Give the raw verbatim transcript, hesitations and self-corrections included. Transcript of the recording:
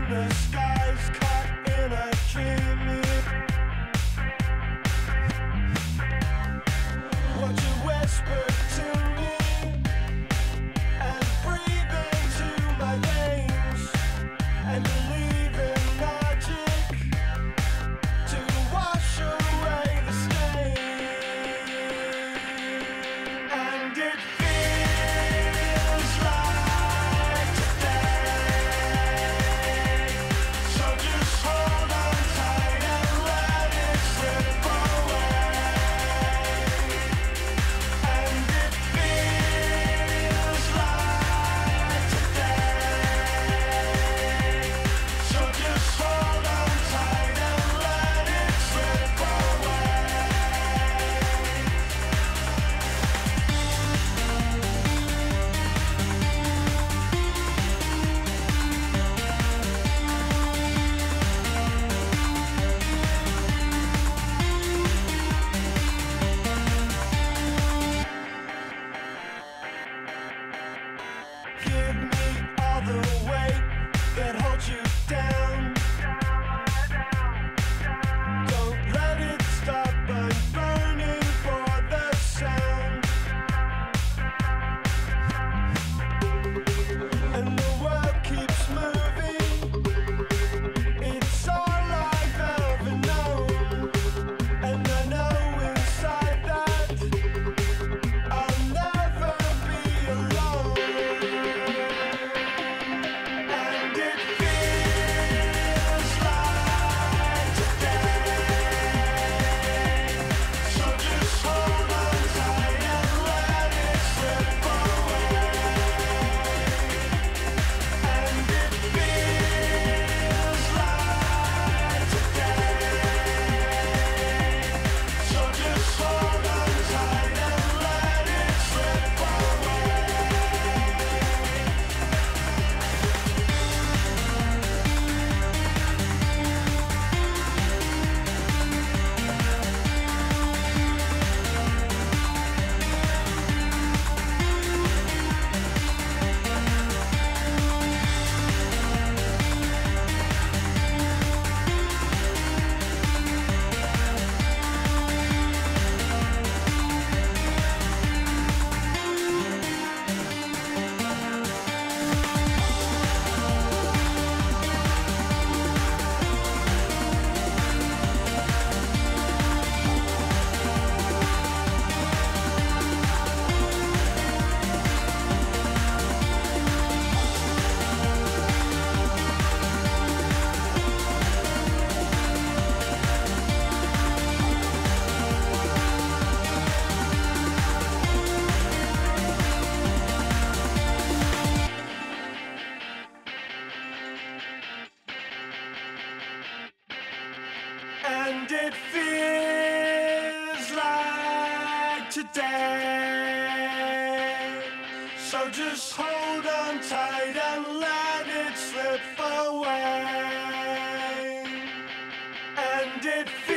the skies caught in a dream. Won't you whisper to me and breathe into my veins and believe in magic to wash away the stain? And it feels like today, so just hold on tight and let it slip away. And it feels like today, so just hold on tight and let it slip away. Give me all the weight that holds you down. Don't let it stop. I'm burning for the sound. And the world keeps moving. It's all I've ever known. And I know inside that I'll never be alone. And it feels like today, so just hold on tight and let it slip away. And it feels like today, so just hold on tight and let it slip away. And it feels like today, so just hold on tight and let it slip away. And it feels